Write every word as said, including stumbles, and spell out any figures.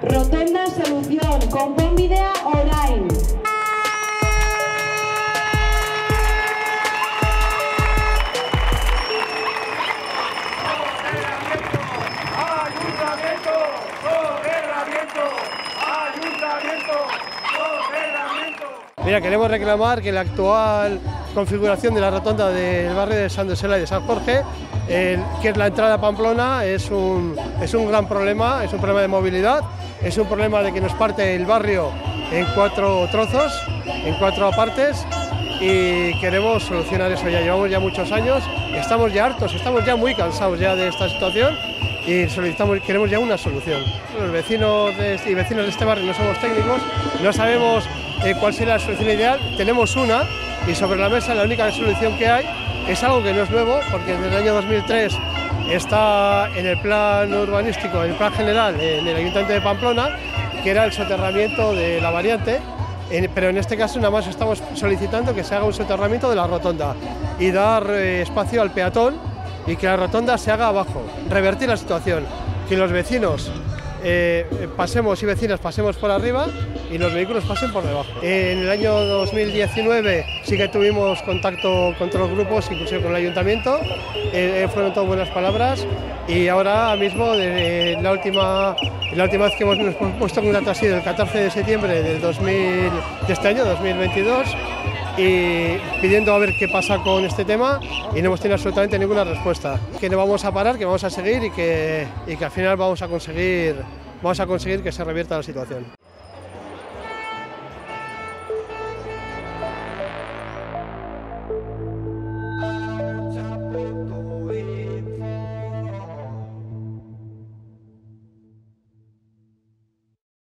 Rotonda Solución, Konponbidea orain. Mira, queremos reclamar que la actual configuración de la rotonda del barrio de San José y de San Jorge, el, que es la entrada a Pamplona, es un, es un gran problema, es un problema de movilidad, es un problema de que nos parte el barrio en cuatro trozos, en cuatro partes, y queremos solucionar eso ya. Llevamos ya muchos años, estamos ya hartos, estamos ya muy cansados ya de esta situación y solicitamos, queremos ya una solución. Los vecinos de, y vecinos de este barrio no somos técnicos, no sabemos Eh, cuál será la solución ideal. Tenemos una y sobre la mesa la única solución que hay es algo que no es nuevo, porque desde el año dos mil tres está en el plan urbanístico, en el plan general en el Ayuntamiento de Pamplona, que era el soterramiento de la variante, en, pero en este caso nada más estamos solicitando que se haga un soterramiento de la rotonda y dar eh, espacio al peatón y que la rotonda se haga abajo, revertir la situación, que los vecinos Eh, pasemos y vecinas pasemos por arriba y los vehículos pasen por debajo. En el año dos mil diecinueve sí que tuvimos contacto con todos los grupos, inclusive con el ayuntamiento, eh, fueron todas buenas palabras y ahora mismo de, la, última, la última vez que hemos, nos hemos puesto en contacto ha sido el catorce de septiembre del dos mil, de este año, dos mil veintidós, y pidiendo a ver qué pasa con este tema y no hemos tenido absolutamente ninguna respuesta. Que no vamos a parar, que vamos a seguir y que, y que al final vamos a conseguir, vamos a conseguir que se revierta la situación.